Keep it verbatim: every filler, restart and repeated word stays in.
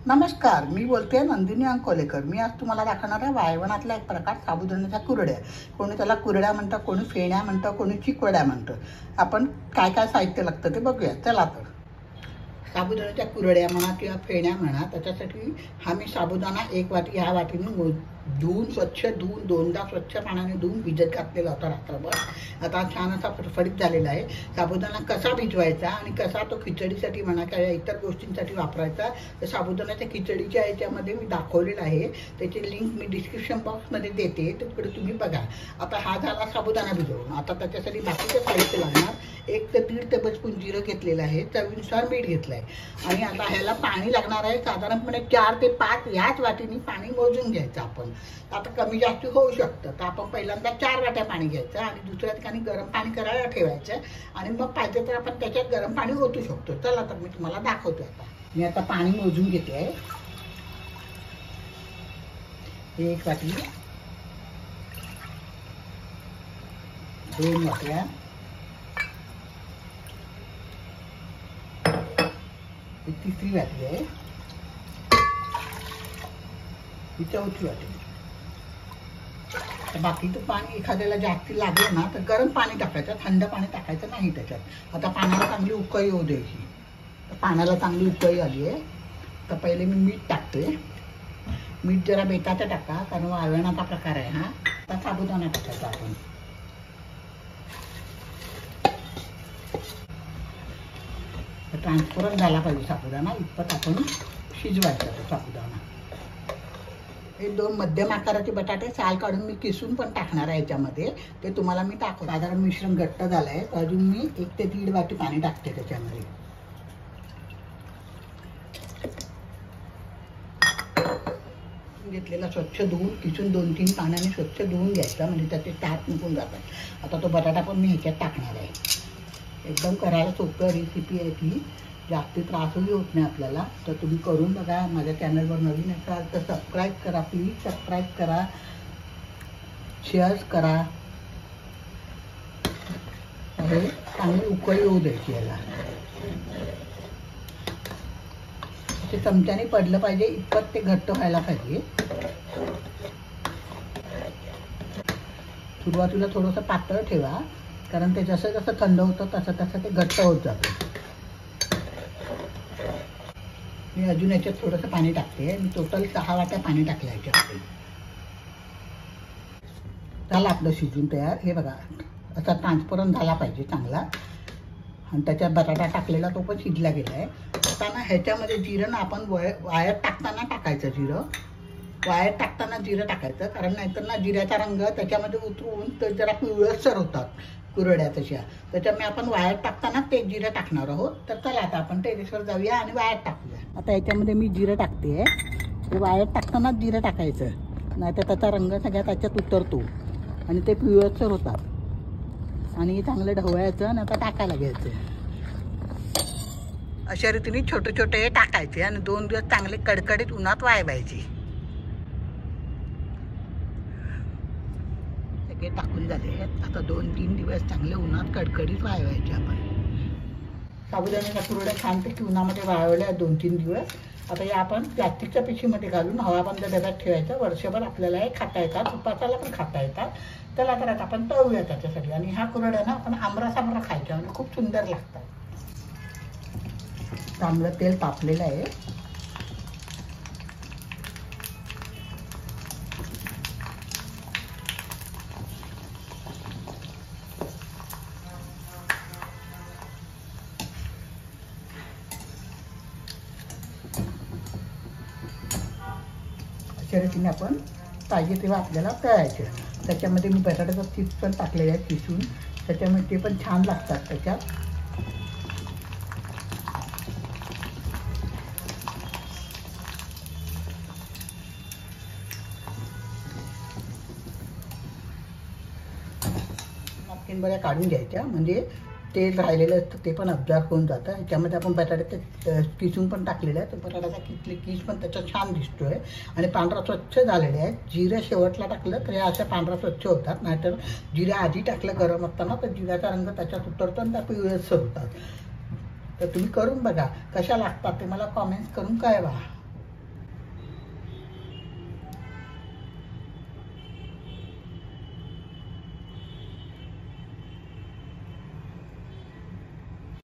नमस्कार, मी बोलते नंदिनी अंकोलेकर। मी आज तुम्हाला दाखवणार आहे वाळवणातला एक प्रकार साबुदाण्याच्या कुरड्या। कोणी त्याला कुरड्या म्हणतात, कोणी फेण्या म्हणतात, कोणी चिकवड्या म्हणतं। आपण काय काय साहित्य लागतं ते बघूया। चला तर साबुदाण्याच्या कुरड्या म्हणा किंवा फेण्या म्हणा, त्याच्यासाठी हा मी साबुदाणा एक वाटी ह्या वाटीने धुवून स्वच्छ धुवून दोनदा स्वच्छ पाण्याने धुवून भिजत घातलेला होता रात्रभर। आता छान असा फडफडीत झालेला आहे। साबुदाणा कसा भिजवायचा आणि कसा तो खिचडीसाठी म्हणा किंवा इतर गोष्टींसाठी वापरायचा तर साबुदाण्याच्या खिचडीच्या ह्याच्यामध्ये मी दाखवलेलं आहे। त्याची लिंक मी डिस्क्रिप्शन बॉक्समध्ये देते, तिकडे तुम्ही बघा। आता हा झाला साबुदाणा भिजवून। आता त्याच्यासाठी बाकीचे साहित्य लागणार एक ते दीड टेबलस्पून जिरं घेतलेलं आहे, चवीनुसार मीठ घेतलं आहे आणि आता ह्याला पाणी लागणार आहे। साधारणपणे चार ते पाच याच वाटीने पाणी मोजून घ्यायचं आपण। आता कमी जास्त होऊ शकतं, तर आपण पहिल्यांदा चार वाट्या पाणी घ्यायचं आणि दुसऱ्या ठिकाणी गरम पाणी करायला ठेवायचं आणि मग पाहिजे तर आपण त्याच्यात गरम पाणी ओतू शकतो। चला तर मी तुम्हाला दाखवते। आता मी आता पाणी मोजून घेते आहे। एक वाटी, दोन वाट्या, ही तिसरी वाटी आहे, ही चौथी वाटी। बाकीचं पाणी एखाद्याला जास्ती लागलं ना तर गरम पाणी टाकायचं, थंड पाणी टाकायचं नाही त्याच्यात। आता पाण्याला चांगली उकळी येऊ द्यायची। तर पाण्याला चांगली उकळी आली आहे, तर पहिले मी मीठ टाकते। मीठ जरा बेताचं टाका, कारण वाळवणाचा प्रकार आहे हा। आता साबुदाणा टाकायचा आपण। ट्रान्सपरंट झाला पाहिजे साबुदाणा, इतपत आपण शिजवायचा तो साबुदाणा। हे दोन मध्यम आकाराचे बटाटे साल काढून मी किसून पण टाकणार आहे याच्यामध्ये, ते तुम्हाला मी टाकतो। साधारण मिश्रण घट्ट झालं आहे, तर अजून मी एक ते दीड वाटी पाणी टाकते त्याच्यामध्ये। घेतलेला स्वच्छ धुवून किसून दोन तीन पाण्याने स्वच्छ धुवून घ्यायचा, म्हणजे त्याचे टाक निघून जातात। आता तो बटाटा पण मी ह्याच्यात टाकणार आहे। एकदम करायला सोपं रेसिपी आहे ती, जास्ती त्रासही होत नाही आपल्याला। तर तुम्ही करून बघा। माझ्या चॅनलवर नवीन असाल तर सबस्क्राईब करा, प्लीज सबस्क्राईब करा, शेअर करा। हे चांगली उकळी येऊ द्यायची याला। ते चमच्याने पडलं पाहिजे इतपत ते घट्ट व्हायला पाहिजे। सुरुवातीला थोडंसं पातळ ठेवा, कारण ते जसं जसं थंड होतं तसं तसं ते घट्ट होत जातं। मी अजून याच्यात थोडंसं पाणी टाकते। मी टोटल सहा वाट्या पाणी टाकलं याच्यामध्ये। झालं आपलं शिजून तयार। हे बघा असा ट्रान्सपरंट झाला पाहिजे चांगला, आणि त्याच्यात बटाटा टाकलेला तो पण शिजला गेला आहे। आता ना ह्याच्यामध्ये जिरं ना आपण वय वायात टाकताना टाकायचं। जिरं वायात टाकताना जिरं टाकायचं, कारण नाहीतर ना जिऱ्याचा रंग त्याच्यामध्ये उतरून तर जरा पिवळसर होतात कुरड्या तशा। त्याच्यामुळे आपण वायात टाकताना ते जिरं टाकणार आहोत। तर चला आता आपण टेरेसवर जाऊया आणि वायात टाकूया। आता याच्यामध्ये मी जिरं टाकते। ते वायात टाकताना जिरं टाकायचं, नाहीतर त्याचा रंग सगळ्या त्याच्यात उतरतो आणि ते पिवळसर होतात। आणि हे चांगलं ढवळायचं आणि आता टाकायला घ्यायचं। अशा रीतीने छोटे छोटे हे टाकायचे आणि दोन दिवस चांगले कडकडीत उन्हात वाळवायचे। सगळे टाकून झाले, आता दोन तीन दिवस चांगले उन्हात कडकडीत वाळवायचे आपण। साबुदाण्याच्या कुरड्या छानपैकी उन्हामध्ये वाळवल्या दोन तीन दिवस। आता या आपण प्लास्टिकच्या पिशवीमध्ये घालून हवाबंद डब्यात ठेवायचं। वर्षभर आपल्याला हे खाता येतात, उपासाला पण खाता येतात। त्याला तर आता आपण तळूया त्याच्यासाठी। आणि ह्या कुरड्या ना आपण आमरसाबरोबर खायच्या आणि खूप सुंदर लागतात। चांगलं तेल तापलेलं आहे। अशा रीतीने आपण पाहिजे तेव्हा आपल्याला तळायचे। त्याच्यामध्ये मी बटाट्याचा चिप्स पण टाकलेले आहेत किसून, त्याच्यामुळे ते पण छान लागतात त्याच्यात। नॅपकिन बऱ्या काढून घ्यायच्या, म्हणजे तेल राहिलेलं असतं ते पण अब्झॉर्ब होऊन जातं। याच्यामध्ये आपण बटाट्याचे किसून पण टाकलेलं आहे, तर बटाट्याचा किसले किस पण त्याचा छान दिसतोय आणि पांढरा स्वच्छ झालेले आहे। जिरे शेवटला टाकलं तर अशा पांढरा स्वच्छ होतात, नाहीतर जिरे आधी टाकलं गरम असताना तर जिऱ्याचा रंग त्याच्यात उतरतो आणि त्या पिवळसर होतात। तर तुम्ही करून बघा कशा लागतात ते मला कमेंट्स करून कळवा।